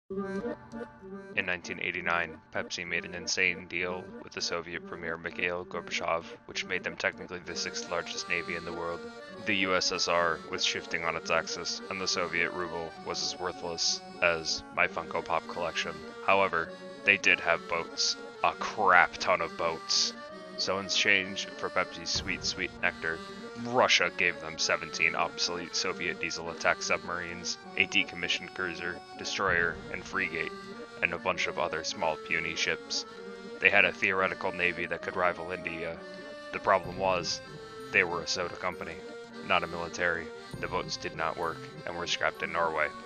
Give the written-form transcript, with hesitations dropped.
In 1989, Pepsi made an insane deal with the Soviet Premier Mikhail Gorbachev, which made them technically the sixth largest navy in the world. The USSR was shifting on its axis, and the Soviet ruble was as worthless as my Funko Pop collection. However, they did have boats. A crap ton of boats. So in exchange for Pepsi's sweet, sweet nectar, Russia gave them 17 obsolete Soviet diesel attack submarines, a decommissioned cruiser, destroyer, and frigate, and a bunch of other small puny ships. They had a theoretical navy that could rival India. The problem was, they were a soda company, not a military. The boats did not work and were scrapped in Norway.